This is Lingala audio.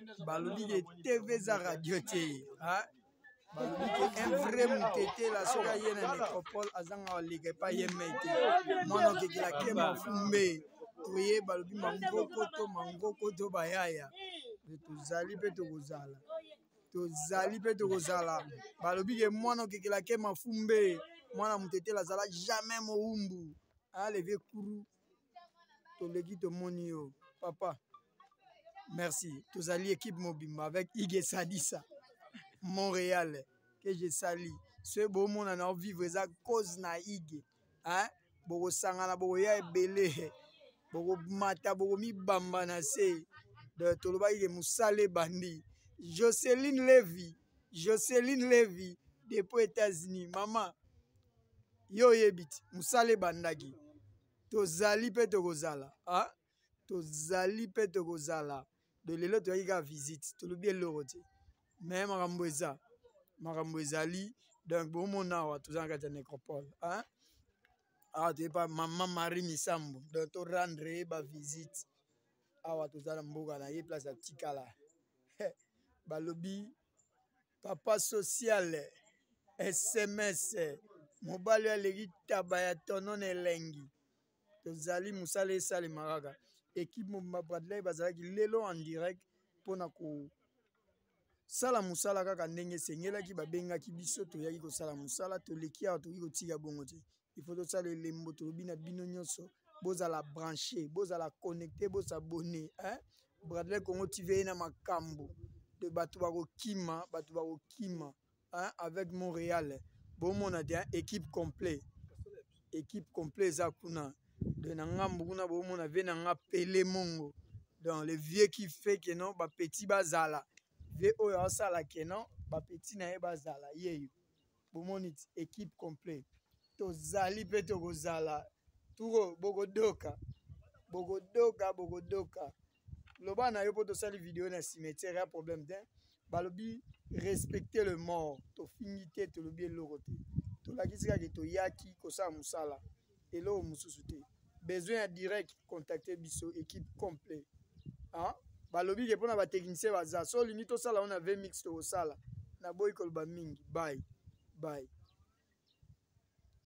balobi ke TV za radio te balobi ke un vrai mutete la soka ye na nécropole azanga olika pa ye mete mwana okekela ke mafumbe toye balobi mangoko to bayaya tozali mpe tokozala balobi ke mwana okekela ke mafumbe mwana mutete azala jamais moumbu aleve kuru toleki tomoni yo papa merci tozali équipe mobimba avec Ige Sadissa Montréal que je salue ceux bomona na vivre eza cause na Ige bokosangana bokoya ebele bokomata bokomibamba na se tolobaki ke mosala ebandi Jocelyne Levy depuis États-Unis mama yo oyebi ti mosala ebandaki tozali mpe tokozala de lelo toyaki kaka visite tolobi eloko te me makambo ezali donc bomona awa toza na kati ya nécropole awa toyepa mama Marie Misambo donc torendre ye bavisite awa toza na mboka na ye place ya tikala balobi papa social SMS mobali aleki taba ya tono na elengi tozali mosala esalemaka kaka équipe mobimba Bradley bazalaki lelo en direct mpona kosala mosala kaka ndenge esengelaki babengaki biso toyaki kosala mosala toleki awa tokoki kotika bongo te il faut tosala elembo tolobi na bino nyonso bozala branché bozala connecté bosabone Bradley Congo TV ye na makambo de bato bakokima avec Montréal bomona te équipe complet eza kuna de na ngambo kuna bomona ve na nga Pele Mongo donc le vieux qui fait que non ba petit bazala vieux oyo asala que non ba petit na ye bazala yeyo bomoni équipe complet tozali pe tokozala turo bokodoka loba na yo po tosali vidéo na cimetière ya problème te balobi respecter le mort tofingi te tolobi eloko te tolakisi kaka toyaki kosala mosala eloko mosusu te besoin ya direct contacter biso équipe complet balobi ke mpona batechnicien baza so olingi tosala ona 20 mix tokosala na boyi koloba mingi bye